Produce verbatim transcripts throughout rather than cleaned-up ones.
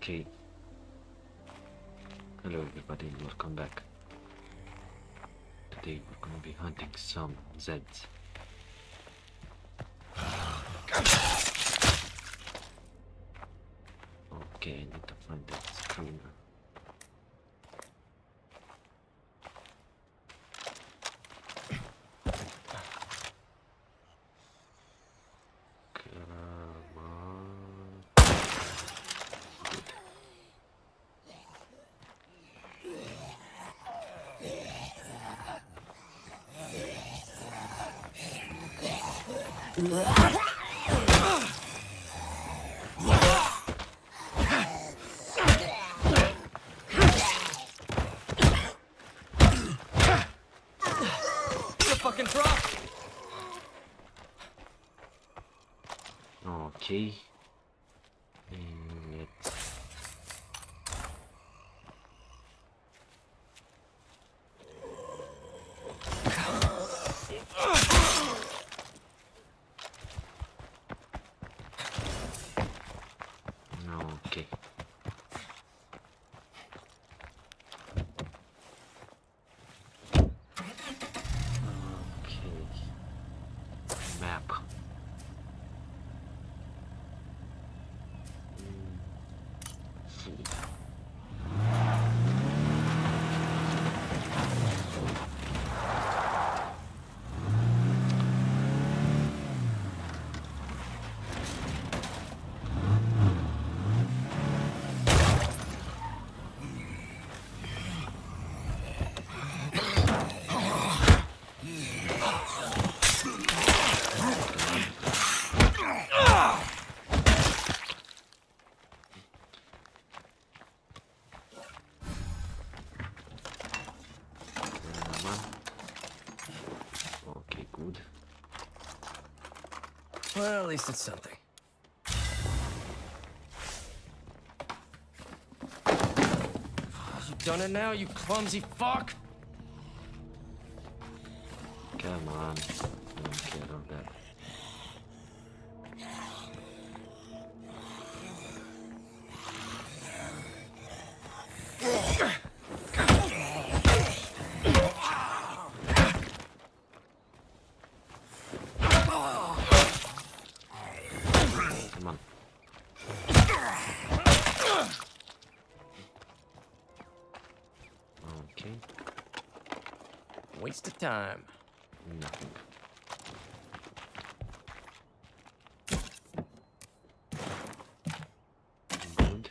Okay. Hello everybody, welcome back. Today we're gonna be hunting some Zeds. Okay, I need to find that screen. Come on. Good. Fucking drop. Okay. And let's okay. Map. Okay, good. Well, at least it's something. You done it now, you clumsy fuck? Come on. I don't care about that. Come on. Okay. Waste of time. Nothing. Good.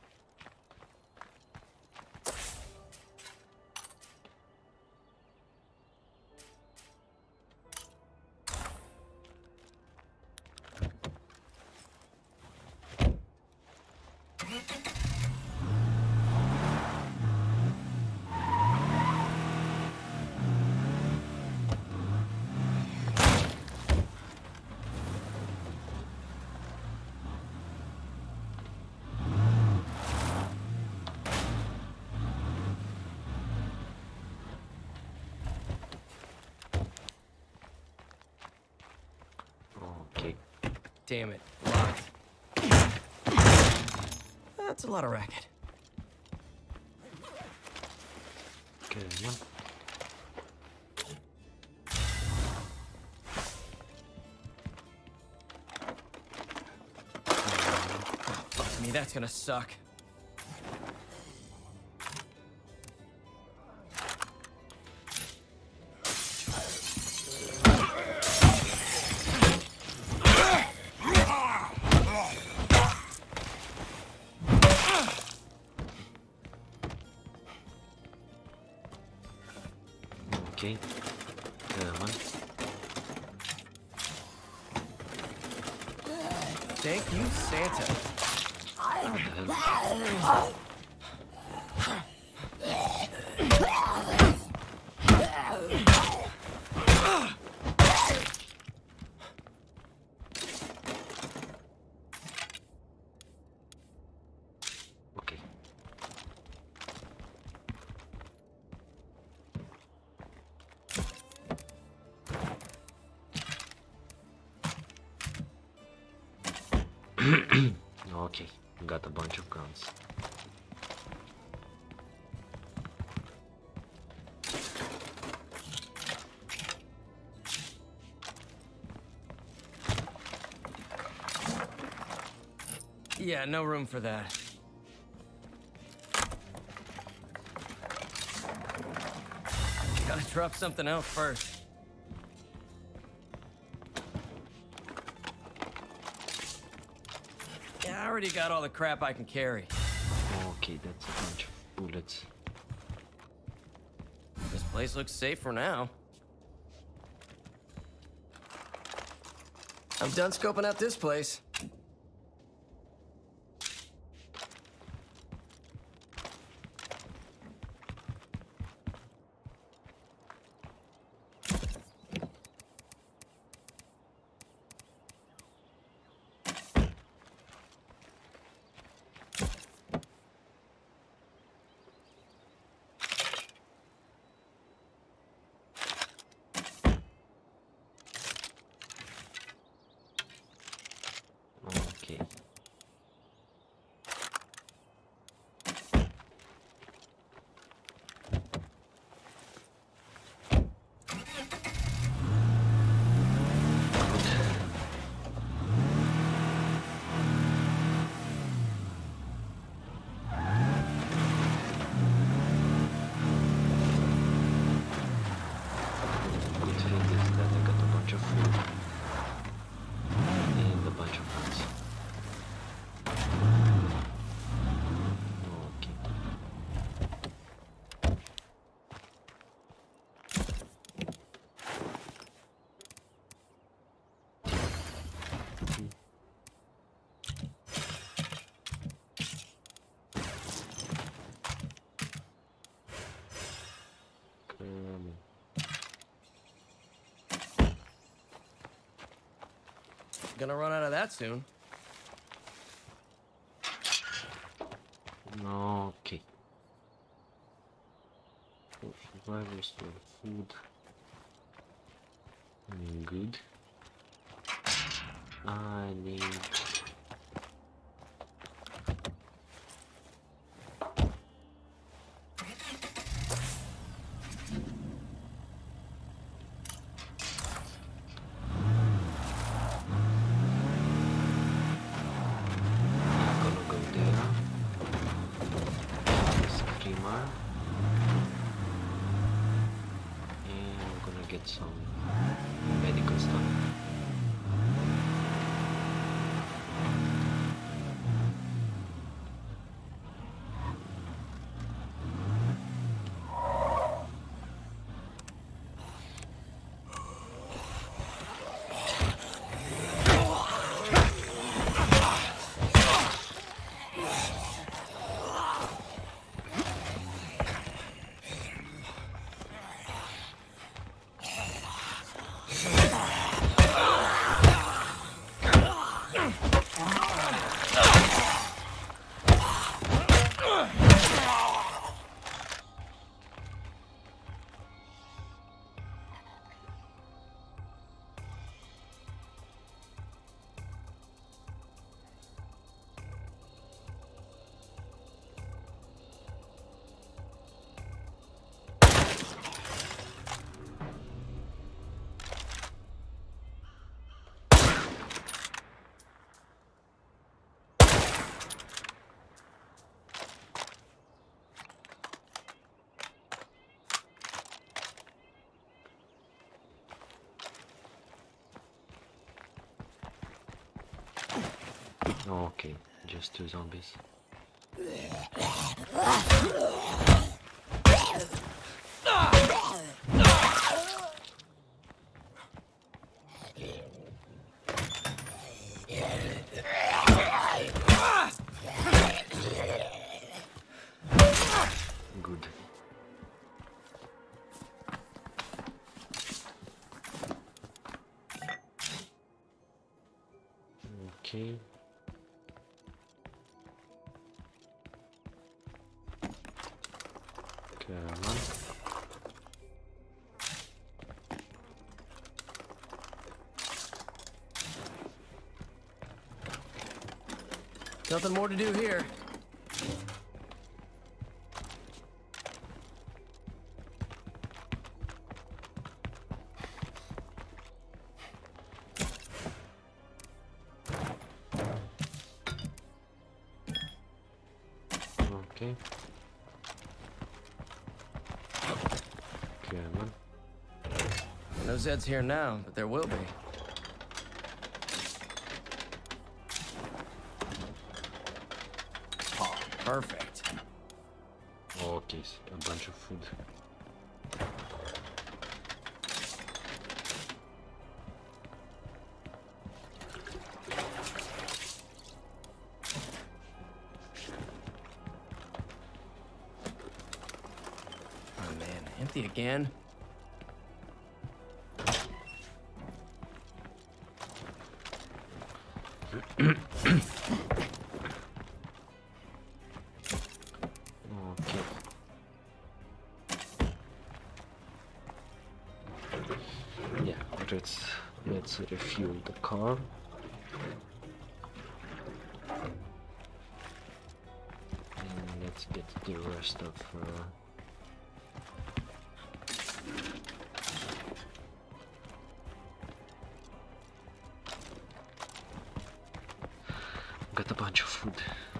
Okay. Damn it. Locked. That's a lot of racket. Come on. Fuck me, that's gonna suck. Okay. Come on. Thank you, Santa. What the hell? Okay. Okay. Got a bunch of guns. Yeah, no room for that. Gotta drop something else first. Yeah, I already got all the crap I can carry. Okay, that's a bunch of bullets. This place looks safe for now. I'm done scoping out this place. Okay. Good thing is that I got a bunch of food and a bunch of guns. Okay. Come. Gonna run out of that soon. Okay. So survivors for food. Mm, good. I need. Gonna go there. Screamer. And I'm gonna get some medical stuff. Okay, just two zombies. Good. Okay. Come on. Nothing more to do here. Okay. Okay, man. No Zeds here now, but there will be. Oh, perfect. Okay, a bunch of food. Oh man, empty again? Okay. Yeah, let's let's refuel the car. And let's get the rest of uh, got a bunch of food.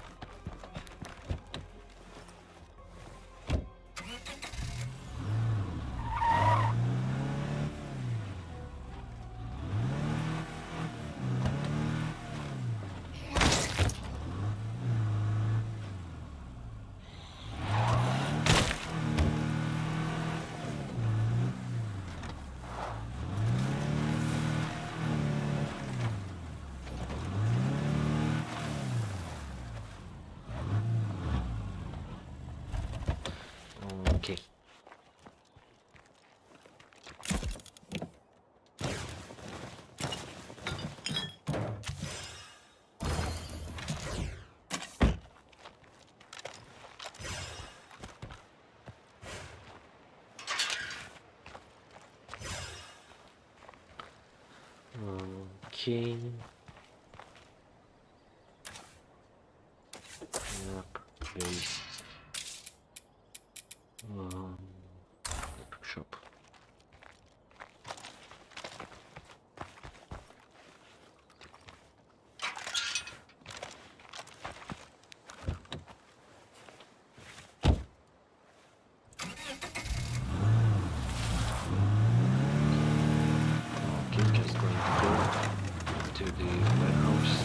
Okay. Okay. Yep. Base. Um, shop. Okay, just going to go to the warehouse.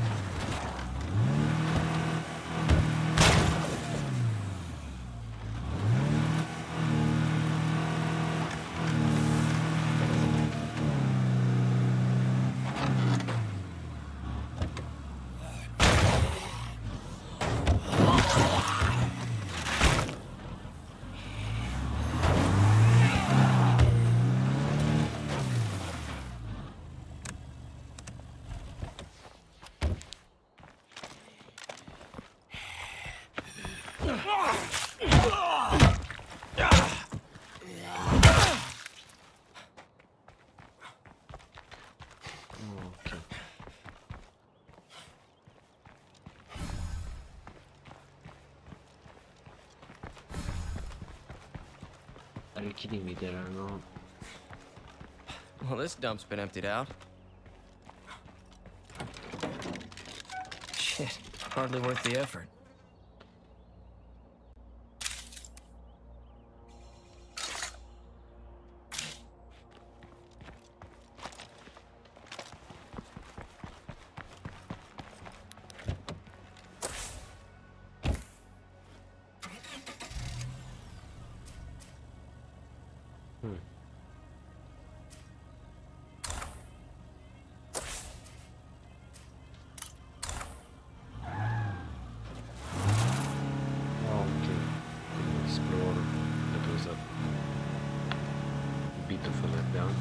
Okay. Are you kidding me? There are no... Well, this dump's been emptied out. Shit, hardly worth the effort. Hmm. Okay. Explore. That was a bit of a letdown.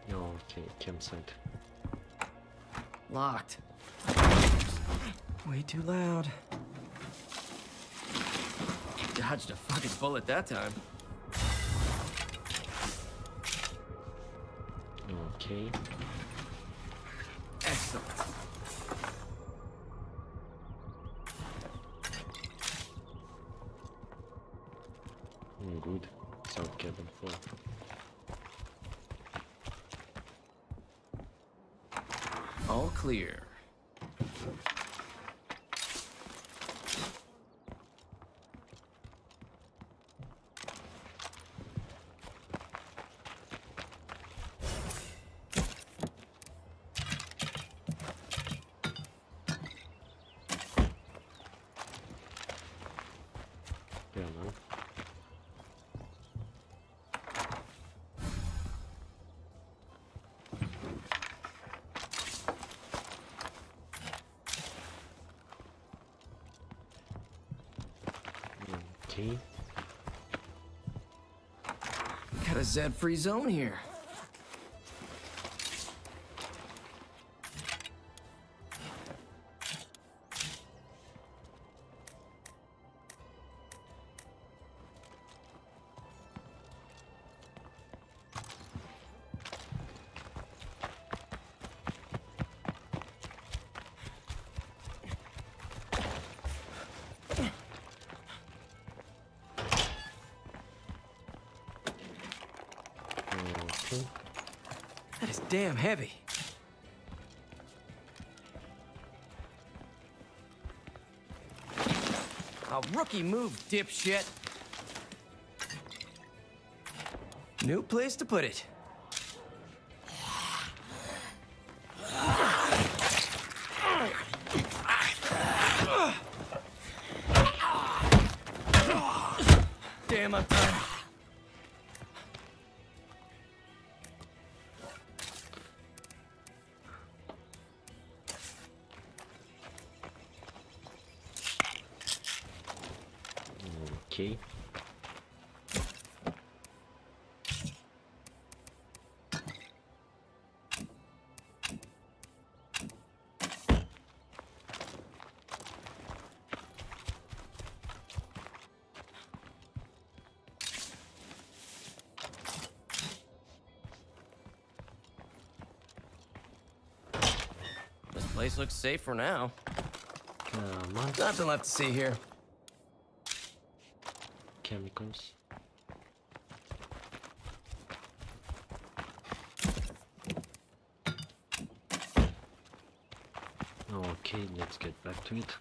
Okay, campsite. Locked. Way too loud. Dodged a fucking bullet that time. Okay. Excellent. Mm, good. South cabin four. All clear. Yeah, man. Okay. Got a Z-free zone here. Okay. That is damn heavy. A rookie move, dipshit. New place to put it. Damn, I'm tired. Okay. This place looks safe for now. Come on. Nothing left to see here. Chemicals. Okay, let's get back to it.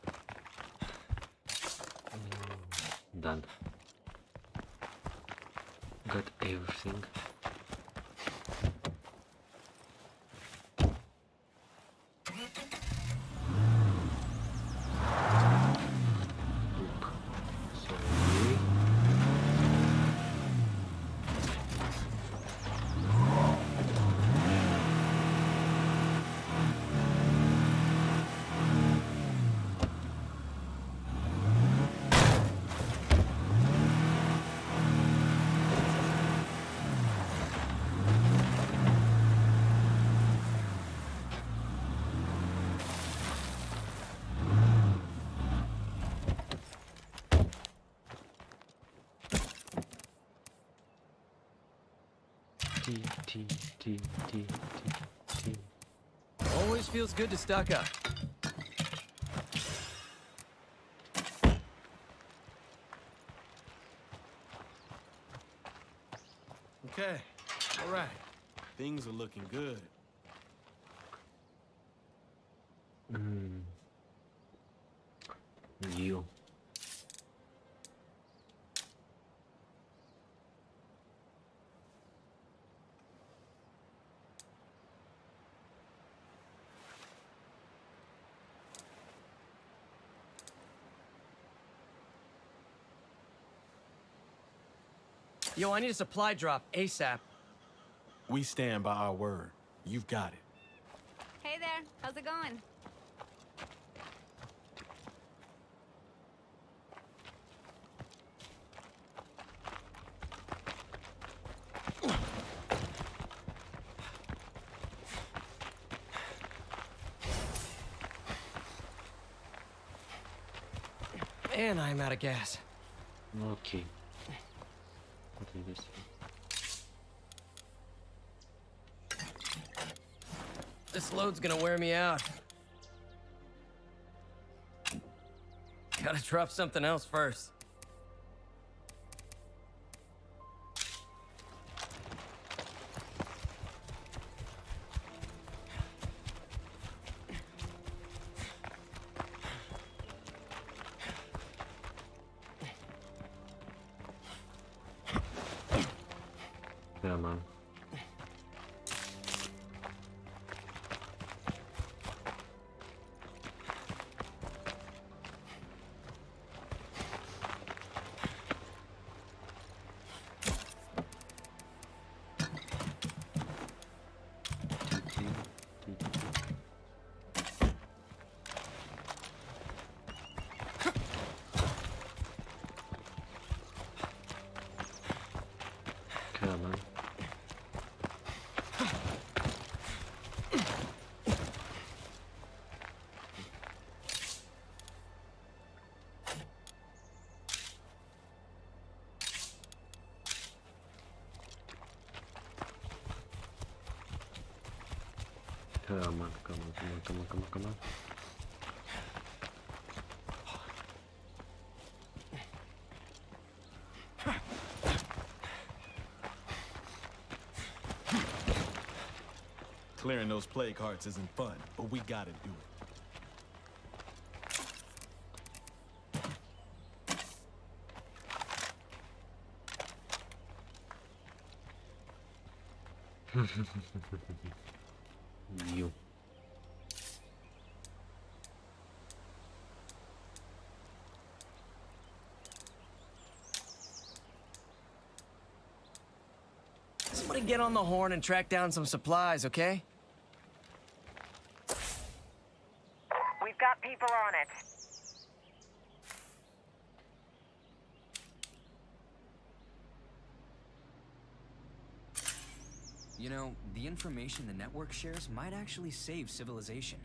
Mm, done. Got everything. Book. Sorry. T, T, T, T, T, T. Always feels good to stock up. Okay, all right. Things are looking good. Mm. You. Yo, I need a supply drop ASAP. We stand by our word. You've got it. Hey there, how's it going? And I'm out of gas. Okay. What is this? This load's gonna wear me out. Gotta drop something else first. Yeah, man. Come on. Come on, come on, come on, come on, come on, come on. Clearing those plague hearts isn't fun, but we gotta do it. You. Somebody get on the horn and track down some supplies, okay? We've got people on it. You know, the information the network shares might actually save civilization.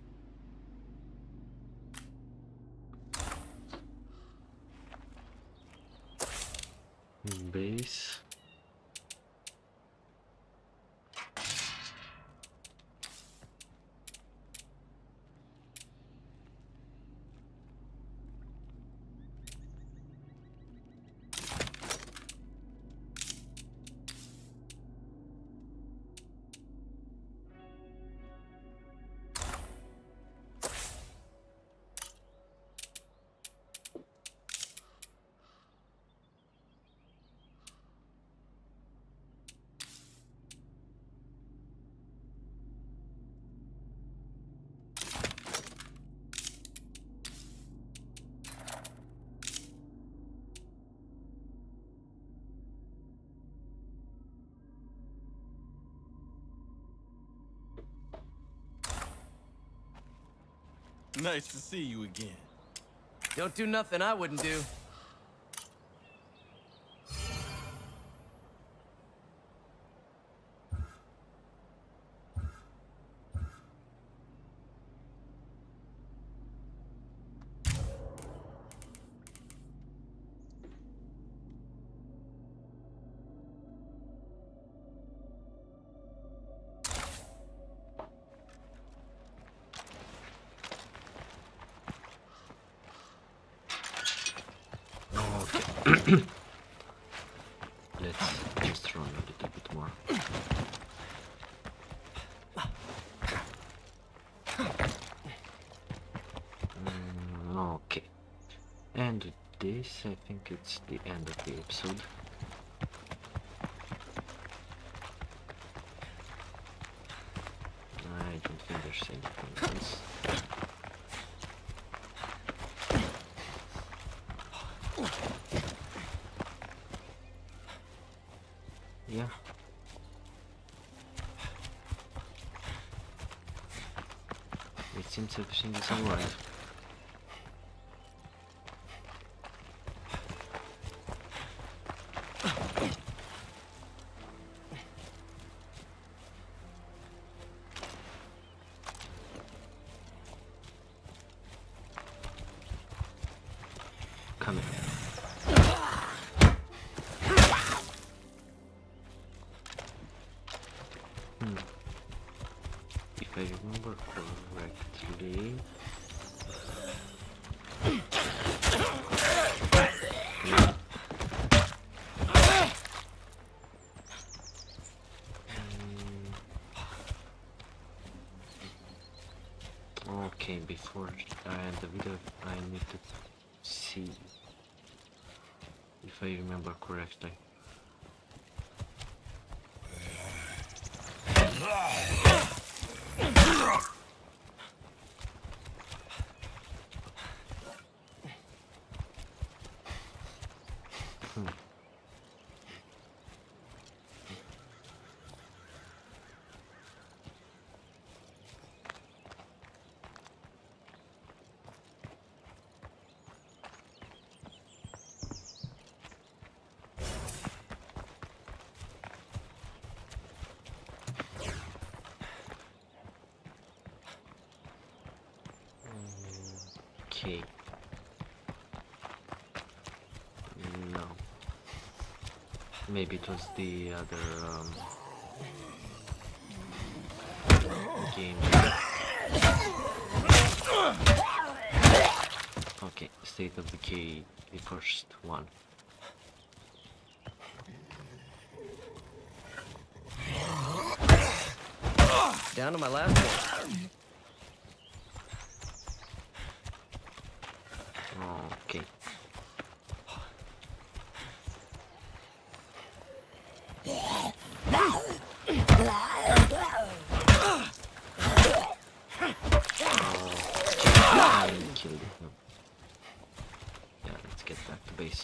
Base. Nice to see you again. Don't do nothing I wouldn't do. Let's just run a little bit more. Mm, okay. And with this, I think it's the end of the episode. I don't think there's anything else. Yeah. It seems everything is alright. coming. Hmm. If I remember correctly. Okay, before I end the video, I need to see if I remember correctly. Hmm. Okay. No. Maybe it was the other um, game. Okay, State of Decay, the first one. Down to my last one. Okay. I killed him. Yeah, let's get back to base.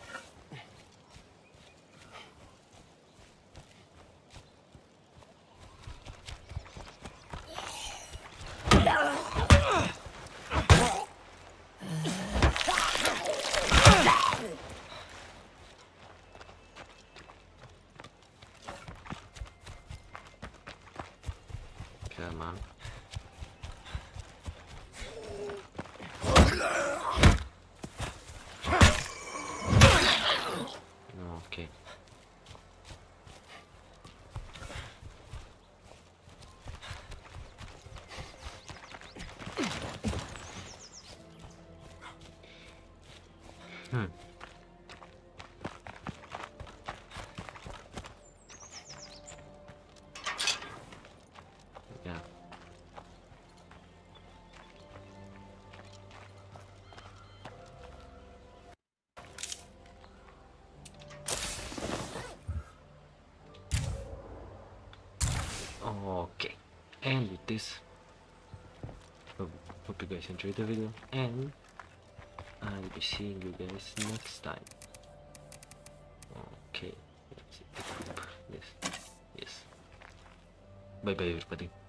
Come on. Okay. Hmm. Yeah. Okay. And with this, hope, hope you guys enjoyed the video, and I'll be seeing you guys next time. Okay. Let's see. Yes. Yes. Bye bye everybody.